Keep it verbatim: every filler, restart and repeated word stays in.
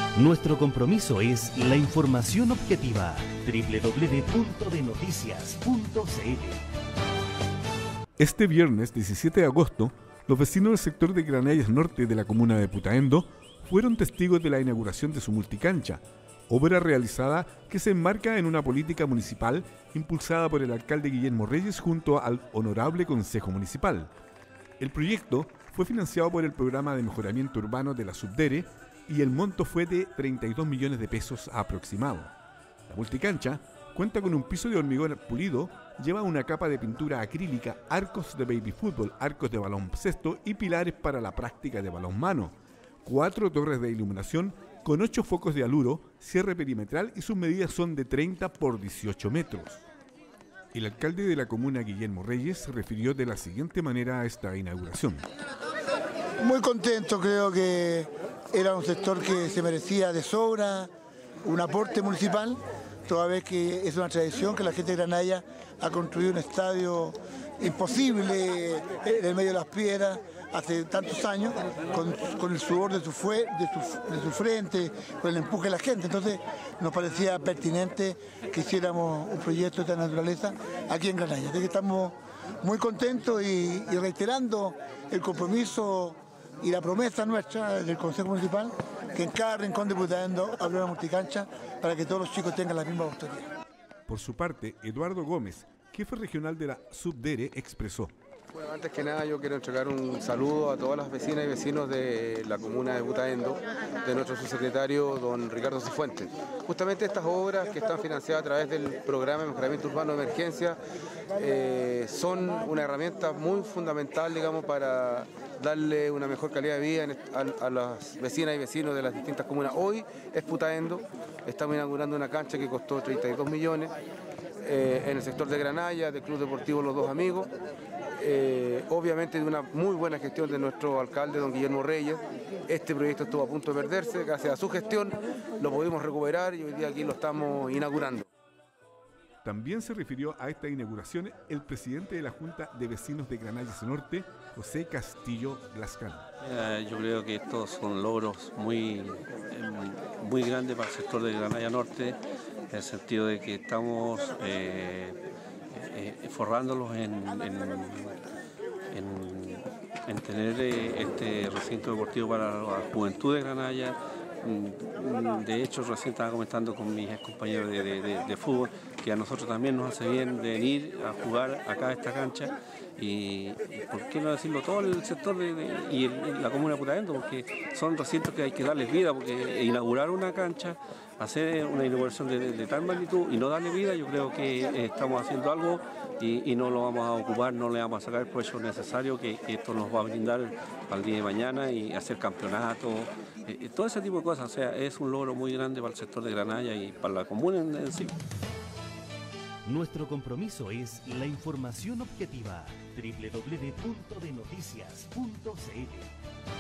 Nuestro compromiso es la información objetiva. doble u doble u doble u punto de noticias punto c l. Este viernes diecisiete de agosto, los vecinos del sector de Granallas Norte de la comuna de Putaendo fueron testigos de la inauguración de su multicancha, obra realizada que se enmarca en una política municipal impulsada por el alcalde Guillermo Reyes junto al Honorable Consejo Municipal. El proyecto fue financiado por el Programa de Mejoramiento Urbano de la Subdere y el monto fue de treinta y dos millones de pesos aproximado. La multicancha cuenta con un piso de hormigón pulido, lleva una capa de pintura acrílica, arcos de baby fútbol, arcos de baloncesto y pilares para la práctica de balonmano, cuatro torres de iluminación con ocho focos de aluro, cierre perimetral y sus medidas son de treinta por dieciocho metros. El alcalde de la comuna, Guillermo Reyes, se refirió de la siguiente manera a esta inauguración. Muy contento, creo que era un sector que se merecía de sobra un aporte municipal, toda vez que es una tradición que la gente de Granalla ha construido un estadio imposible en el medio de las piedras hace tantos años, con, con el sudor de su, fue, de, su, de su frente, con el empuje de la gente. Entonces nos parecía pertinente que hiciéramos un proyecto de esta naturaleza aquí en Granalla. Así que estamos muy contentos y, y reiterando el compromiso y la promesa nuestra del Consejo Municipal que en cada rincón de Putaendo habrá una multicancha para que todos los chicos tengan la misma oportunidad. Por su parte, Eduardo Gómez, jefe regional de la Subdere, expresó. Bueno, antes que nada yo quiero entregar un saludo a todas las vecinas y vecinos de la comuna de Putaendo, de nuestro subsecretario don Ricardo Cifuentes. Justamente estas obras que están financiadas a través del programa de mejoramiento urbano de emergencia eh, son una herramienta muy fundamental, digamos, para darle una mejor calidad de vida a, a las vecinas y vecinos de las distintas comunas. Hoy es Putaendo, estamos inaugurando una cancha que costó treinta y dos millones eh, en el sector de Granalla, del Club Deportivo Los Dos Amigos. Eh, obviamente de una muy buena gestión de nuestro alcalde, don Guillermo Reyes. Este proyecto estuvo a punto de perderse, gracias a su gestión lo pudimos recuperar y hoy día aquí lo estamos inaugurando. También se refirió a esta inauguración el presidente de la Junta de Vecinos de Granallas Norte, José Castillo Glascan. Eh, yo creo que estos son logros muy, muy grandes para el sector de Granallas Norte, en el sentido de que estamos eh, eh, forrándolos en, en, en, en tener eh, este recinto deportivo para la juventud de Granallas. De hecho, recién estaba comentando con mis compañeros de, de, de, de fútbol que a nosotros también nos hace bien venir a jugar acá a esta cancha y, y por qué no decirlo todo el sector de, de, y el, la comuna de Putaendo, porque son recintos que hay que darles vida, porque inaugurar una cancha, hacer una inauguración de, de, de tal magnitud y no darle vida, yo creo que eh, estamos haciendo algo y, y no lo vamos a ocupar, no le vamos a sacar el provecho necesario que, que esto nos va a brindar para el día de mañana y hacer campeonatos, eh, todo ese tipo de cosas. O sea, es un logro muy grande para el sector de Granalla y para la comuna en, en sí. Nuestro compromiso es la información objetiva. doble u doble u doble u punto de noticias punto c l.